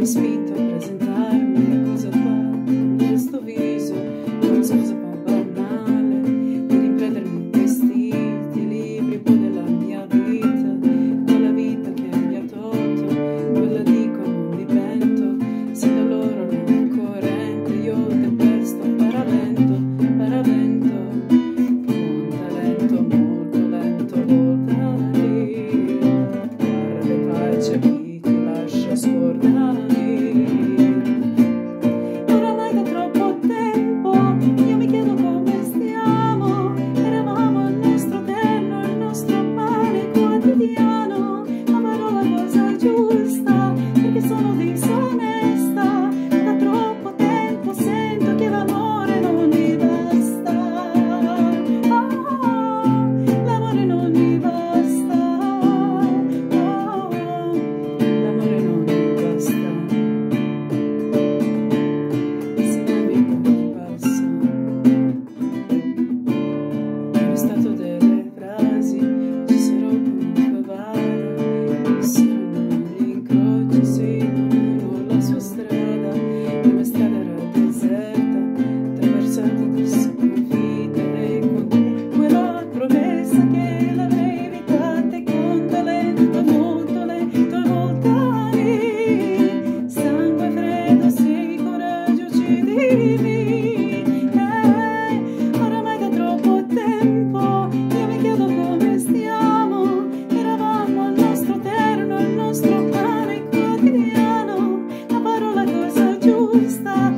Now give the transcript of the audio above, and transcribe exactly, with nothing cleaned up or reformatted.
mi spinto a presentarmi a cosa fa con questo viso, una scusa un po' banale di riprendermi i vestiti, libri un po' della mia vita, quella vita che mi ha tolto, quella dico non mi pento, se da loro non corrente io detesto paravento, paravento, con talento molto lento, voltare, guarda pace chi ti lascia scordare. Oramai da troppo tempo io mi chiedo come stiamo, eravamo il nostro eterno, il nostro pane quotidiano, ma farò la cosa giusta perché sono disonesta, da troppo tempo sento che l'amore non mi basta, oh, l'amore non mi basta, oh, l'amore non mi basta. Se la vita mi passa, è stato delle frasi, ci sarò comunque vada, sono gli incroci, seguono la sua strada, la mia strada era deserta, attraversata di sconfitte, e con te quella promessa che l'avrei evitata, e con talento molto lento e voltare, sangue freddo, sì, coraggio, uccidimi. Eh, oramai da troppo tempo io mi chiedo come stiamo, eravamo il nostro eterno, il nostro pane quotidiano, la parola cosa giusta